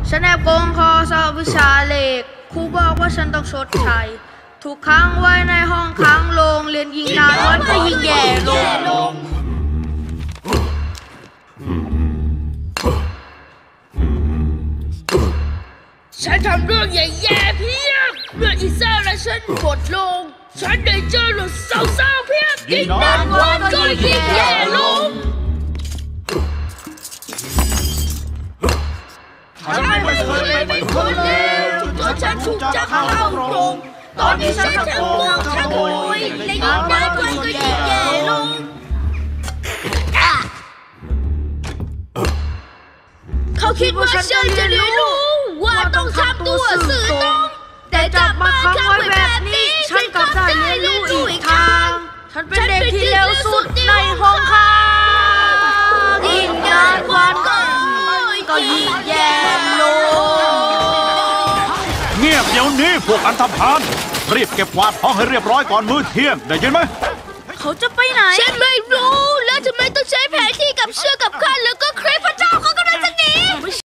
ฉันแอบโกงคอสอบวิชาเลขครูบอกว่าฉันต้องชดใช้ถูกค้างไว้ในห้องค้างโรงเรียนยิงนานวันก็ยิ่งแย่ลงฉันทำเรื่องแย่ๆเพียบเรื่องอีซ่าและฉันหมดลงฉันได้เจอเรื่องเศร้าๆเพียบยิ่งนานวันก็ยิ่งแย่ลงฉันไม่เคยเป็นคนเลวจนฉันถูกจับเข้าโรงตอนนี้ฉันทั้งโง่ทั้งรวยและยิ่งนานวันก็ยิ่งแย่ลงเขาคิดว่าฉันจะได้รู้ว่าต้องทำตัวสื่อตรงแต่จับมาค้างไว้แบบนี้ฉันกลับได้เรียนรู้อีกทางฉันเป็นเด็กที่เลวสุดในห้องค้างยิ่งนานวันก็ยิ่งแย่ลงเงียบเดี๋ยวนี้พวกอันธพาลรีบเก็บกวาดห้องให้เรียบร้อยก่อนมื้อเที่ยงได้ยินไหมเขาจะไปไหนฉันไม่รู้